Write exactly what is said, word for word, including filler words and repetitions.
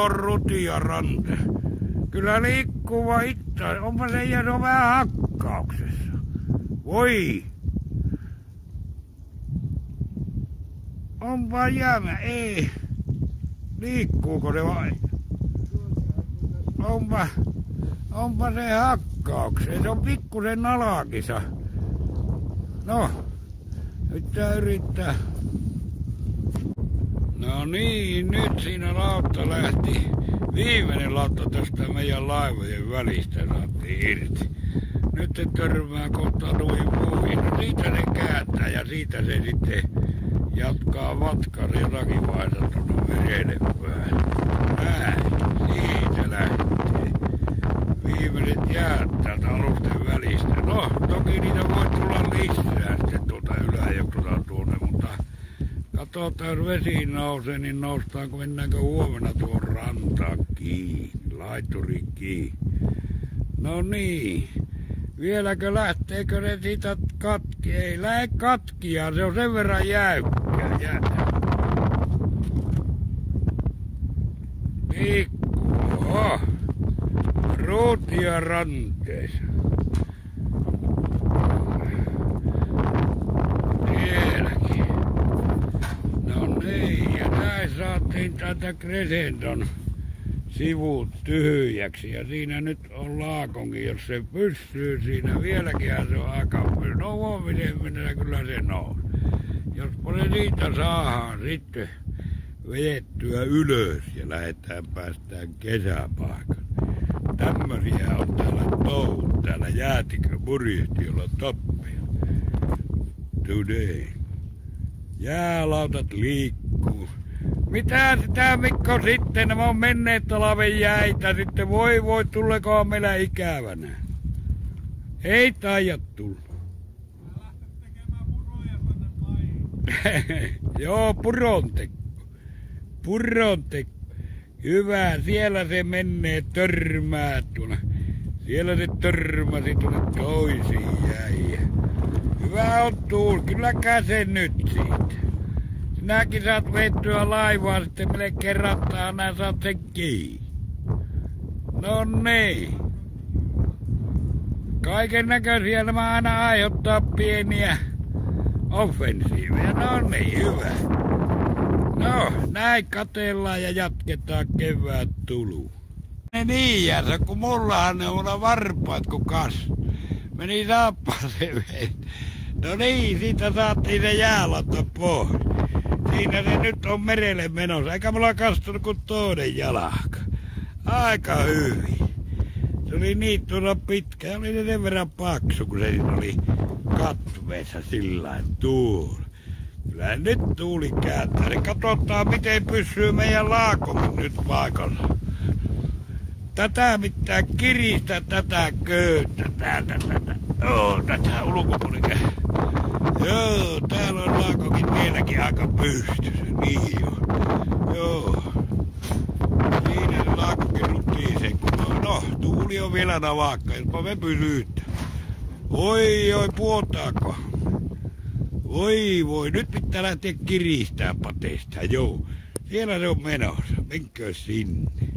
on Rutia Rante. Kyllä liikkuva itse. Onpa se ja se on vähän hakkauksessa. Voi. Onpa jäämä. Ei. Liikkuuko se vai? Onpa. Onpa se hakkauksessa. Se on pikkusen alakisa. No. Nyt tää yrittää. No niin, nyt siinä lautta lähti. Viimeinen lautta tästä meidän laivojen välistä saatiin irti. Nyt se törmää kohta noihin puihin. No siitä se kääntää ja siitä se sitten jatkaa matkaa jotakin vaiheessa tuonne merelle päin. Näin, siitä lähtee. Viimeiset jäät täältä alusten välistä. No, toki niitä voi tulla lisää sitten tuolta yläjokselta tuonne, mutta katsotaan, jos vesi nousee, niin noustaanko, mennäänkö huomenna tuon rantaan kiinni, laituriin kiinni. No niin, vieläkö lähteekö ne siitä katki? Ei lähde katkia, se on sen verran jäykkää. Jä... Liikkuu, Rutia ranteessa. Sielläkin. No niin, ja näin saatiin tätä Crescenton sivut tyhjäksi. Ja siinä nyt on laakonkin, jos se pysyy siinä. Vieläkin se on aika pysyy. No huomisen mennä kyllä se nousi. Jospa ne siitä saadaan sitten vedettyä ylös ja lähdetään päästään kesäpaikalle. Tämmöisiä on täällä touhut, täällä jäätikö purjehtiolla Toppia. Today. Jäälautat liikkuu. Mitä sitä Mikko sitten? Nämä on menneet talven jäitä sitten. Voi voi, tuleekohan meillä ikävänä. Ei taida tulla. Joo, purontekko. Purontekko. Hyvä, siellä se menee törmää tuonne. Siellä se törmäsi tuonne toisiin jäi. Hyvä on tuul, kylläkään se nyt siitä. Sinäkin saat vettyä laivaa, sitten melkein rattaa, nää saat sen kiinni. No niin. Kaiken näköisiä nämä aina aiheuttaa pieniä offensiiveja. No niin, hyvä. No, näin katellaan ja jatketaan kevään tulu. Ne niin järsä, kun mullahan ne on varpaat kun kas. Meni saappaaseen vesi. No niin, siitä saatiin se jäälauta pois. Siinä se nyt on merelle menossa. Eikä mulla kastunut kuin toinen jalka. Aika hyvin. Se oli niin tuolla pitkä. Oli se sen verran paksu, kun se oli katveessa sillain tuuli. Kyllä nyt tuuli kääntää. Niin katsotaan, miten pysyy meidän laakomme nyt paikalla. Tätä pitää kiristää, tätä köyttä, täältä, tätä. Joo, tätä ulkopuolelle. Joo, täällä on laakokin vieläkin aika pystyssä, niin on. Joo. Siinä se laakkokin ruttii sen, kun on, no, tuuli on vielä navakka, jopa me pysyttä. Oi, oi, puotaako? Oi, voi, nyt pitää lähteä kiristää pateista, joo. Siellä se on menossa, menkö sinne.